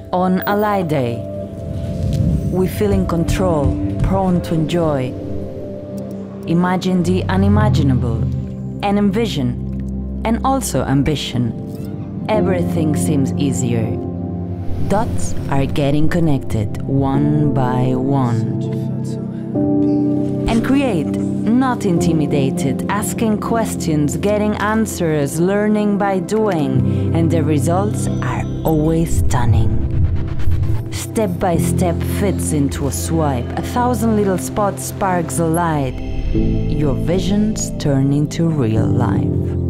On a light day, we feel in control, prone to enjoy. Imagine the unimaginable and envision, and also ambition. Everything seems easier. Dots are getting connected one by one. And create, not intimidated, asking questions, getting answers, learning by doing, and the results are always stunning. Step by step fits into a swipe, 1,000 little spots sparks a light. Your visions turn into real life.